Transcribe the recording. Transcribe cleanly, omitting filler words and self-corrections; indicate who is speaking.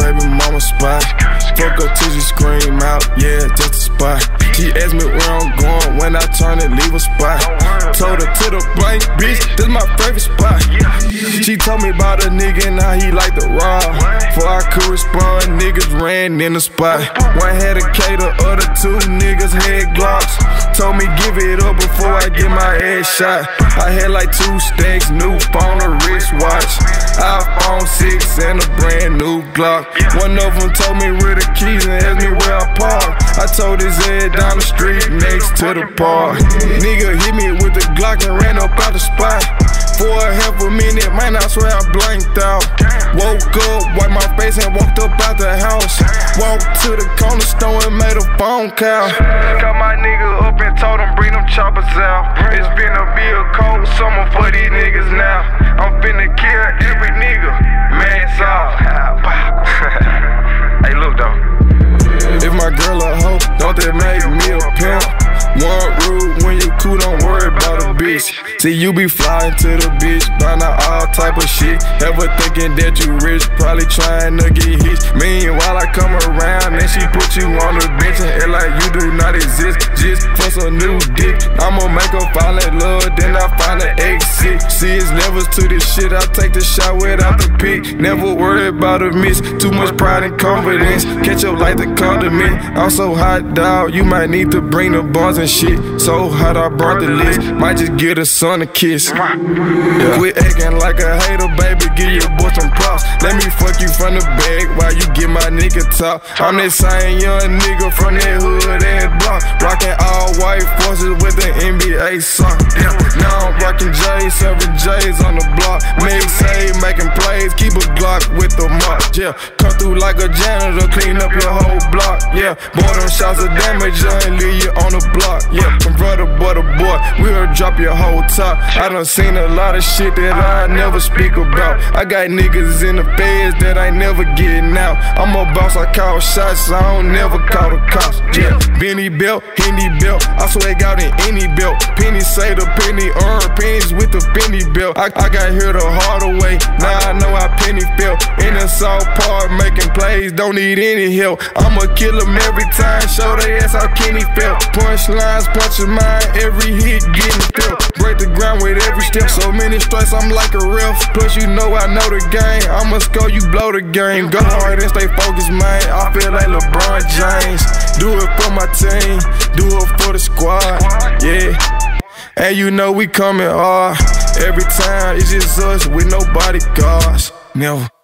Speaker 1: baby mama spot. Fuck her till she scream out, yeah, just a spot. She asked me where I'm going when I turn and leave a spot. Told her to the bank, bitch, this my favorite spot. She told me about a nigga and how he like to rob. Before I could respond, niggas ran in the spot. One had a K, the other two niggas had Glocks. Told me give it up before I get my ass shot. I had like 2 stacks, new phone, a wristwatch, iPhone 6 and a brand new Glock. One of them told me where the keys and asked me where I park. I told his head down the street next to the park. Nigga hit me with the Glock and ran up out the spot. For a half a minute, man, I swear I blanked out. Woke up, wiped my face and walked up out the house. Walked to the corner store and made a phone call. Called my nigga up and told him bring them choppers out. It's finna be a cold summer for these niggas now. I'm finna kill every nigga, man's off. Hey, look though. If my girl a hoe, don't that make me a pimp? One rude when you cool, don't worry about a bitch. See, you be flying to the bitch, buying out all type of shit. Ever thinking that you rich, probably trying to get hit. Meanwhile, I come around and she put you on the bench and act like you do not exist. Just for some new dick, I'ma make her fall in love, then I find an exit. See, it's levels to this shit, I take the shot without the pick. Never worry about a miss, too much pride and confidence. Catch up like the condiment, I'm so hot, dog, you might need to bring the buns and shit. So hot I brought the list, might just give the son a kiss. Quit acting like a hater, baby, give your boy some props. Let me fuck you from the bag while you get my nigga top. I'm that same young nigga from that hood and block, rocking all white forces with the NBA sock. Now I'm rocking J's, serving J's on the block. Mixtape, making plays, keep a Glock with the mark. Yeah, come through like a janitor, clean up your whole block. Yeah, boy, them shots of damage and leave you on the block. Yeah, convertible to boy, we'll drop your whole top. I done seen a lot of shit that I never speak about. I got niggas in the feds that I ain't never getting out. I'm a boss, I call shots, I don't never call the cops. Yeah, Benny belt, Henny belt, I swag out in any belt. Penny say the penny earn, pennies with the penny belt. I got here the harder way, now I know how penny felt. In the South Park, making plays, don't need any help. I'ma kill them every time, show they ass how Kenny felt. Punchlines, punching mine, every hit getting felt. Break the ground with every step, so many strikes, I'm like a ref. Plus you know I know the game, I'ma score, you blow the game. Go hard and stay focused, man, I feel like LeBron James. Do it for my team, do it for the squad, yeah. And you know we coming hard, every time it's just us with no bodyguards, never.